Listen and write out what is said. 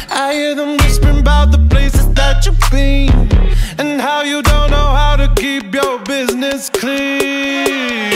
I hear them whispering about the places that you've been, and how you don't know how to keep your business clean.